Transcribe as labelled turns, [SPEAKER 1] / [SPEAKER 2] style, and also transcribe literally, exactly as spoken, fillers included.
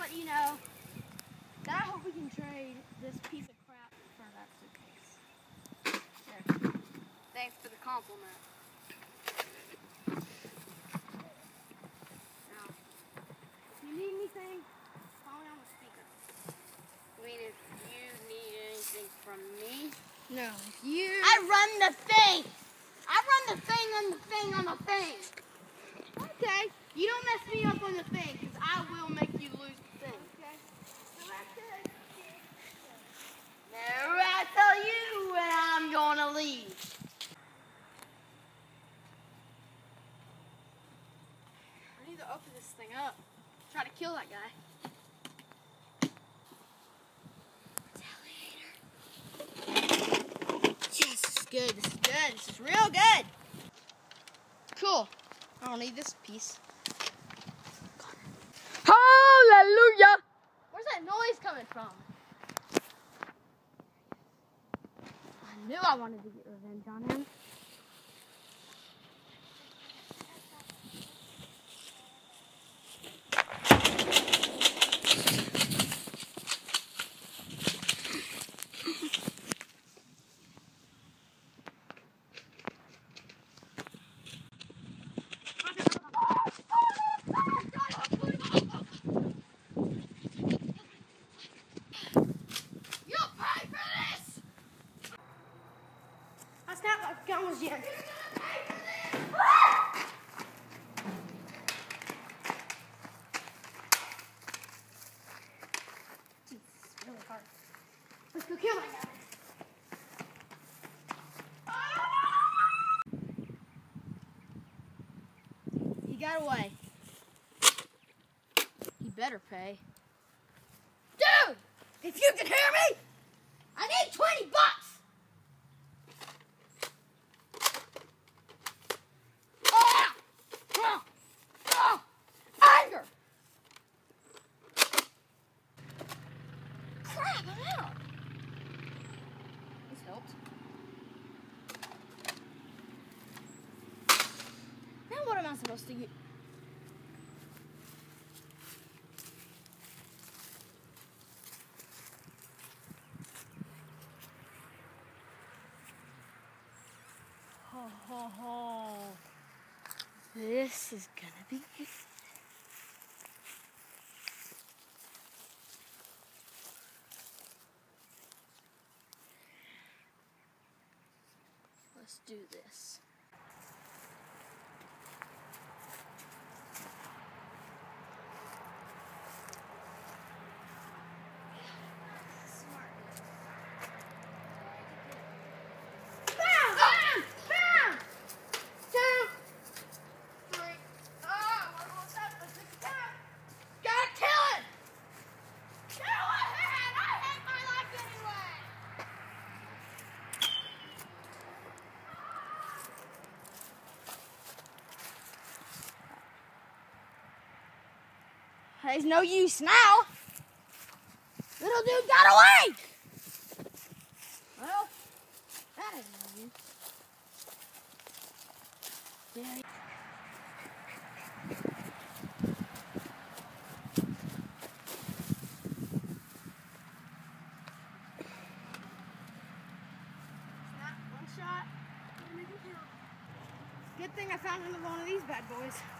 [SPEAKER 1] thought, you know, that I hope we can trade this piece of crap for that suitcase. There. Thanks for the compliment. Now, if you need anything, call me on the speaker.
[SPEAKER 2] I mean, if you need anything from me?
[SPEAKER 1] No, if you...
[SPEAKER 2] I run the thing! I run the thing on the thing on the thing!
[SPEAKER 1] Okay. You don't mess me up on the thing, because I will make you lose the thing. Okay. So that's good.
[SPEAKER 2] Now I tell you when I'm gonna leave.
[SPEAKER 1] I need to open this thing up. Try to kill that guy. Yes, this is good. This is good. This is real good. Cool. I don't need this piece.
[SPEAKER 2] Hallelujah!
[SPEAKER 1] Where's that noise coming from? I knew I wanted to get revenge on him. Gun was jammed. Jeez, it's really hard. Let's go kill that guy. He got away. He better pay. Dude! If you can hear me, I need twenty bucks! Now what am I supposed to get? Ho ho ho. This is gonna be good. Let's do this. There's no use now. Little dude got away. Well, that is no use. Yeah. Snap, one shot. Good thing I found another one of these bad boys.